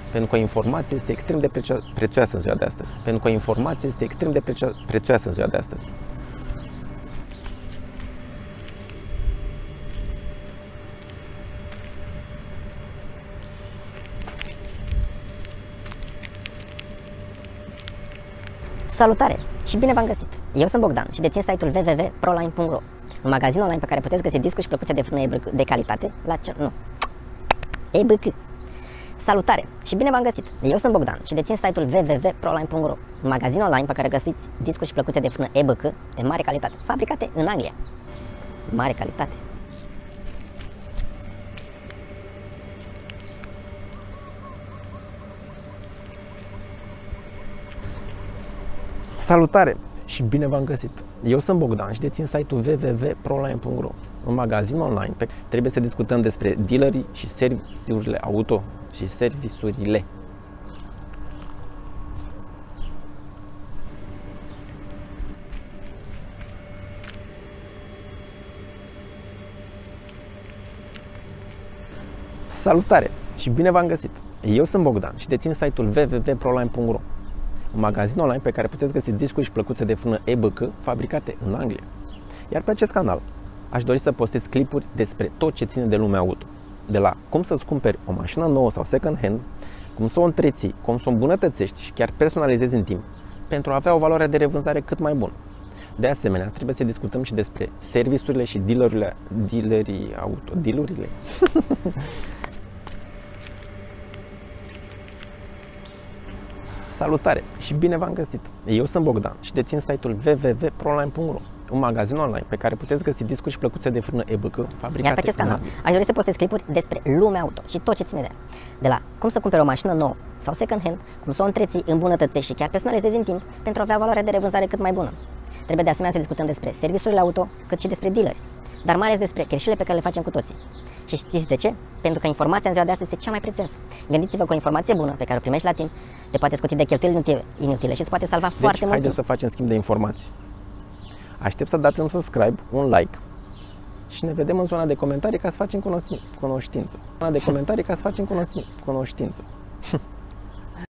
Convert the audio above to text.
Pentru că informația este extrem de prețioasă în ziua de astăzi. Pentru că informația este extrem de prețioasă în ziua de astăzi. Salutare și bine v-am găsit! Eu sunt Bogdan și dețin site-ul www.proline.ro, un magazin online pe care puteți găsi discuri și plăcuțe de frână EBC de calitate la EBC. Salutare și bine v-am găsit! Eu sunt Bogdan și dețin site-ul www.proline.ro, un magazin online pe care găsiți discuri și plăcuțe de frână EBC de mare calitate, fabricate în Anglia. Mare calitate! Salutare și bine v-am găsit! Eu sunt Bogdan și dețin site-ul www.proline.ro, un magazin online pe care trebuie să discutăm despre dealerii și serviciurile auto și serviciurile. Salutare și bine v-am găsit! Eu sunt Bogdan și dețin site-ul www.proline.ro, un magazin online pe care puteți găsi discuri și plăcuțe de frână EBC fabricate în Anglia. Iar pe acest canal aș dori să postez clipuri despre tot ce ține de lumea auto. De la cum să-ți cumperi o mașină nouă sau second hand, cum să o întreții, cum să o îmbunătățești și chiar personalizezi în timp pentru a avea o valoare de revânzare cât mai bună. De asemenea, trebuie să discutăm și despre serviciurile și dealerii auto. Dealurile? Salutare și bine v-am găsit! Eu sunt Bogdan și dețin site-ul www.proline.ro, un magazin online pe care puteți găsi discuri și plăcuțe de frână EBC fabricate. Iar pe acest canal aș dori să postez clipuri despre lumea auto și tot ce ține de ea. De la cum să cumperi o mașină nouă sau second hand, cum să o întreții, îmbunătățești și chiar personalizezi în timp pentru a avea valoarea de revânzare cât mai bună. Trebuie de asemenea să discutăm despre serviciurile auto, cât și despre dealeri, dar mai ales despre greșelile pe care le facem cu toții. Și știți de ce? Pentru că informația în ziua de astăzi este cea mai prețioasă. Gândiți-vă că o informație bună pe care o primești la timp te poate scuti de cheltuieli inutile și îți poate salva foarte mult. Haideți să facem schimb de informații. Aștept să dați un subscribe, un like și ne vedem în zona de comentarii ca să facem cunoștință. Zona de comentarii ca să facem cunoștință.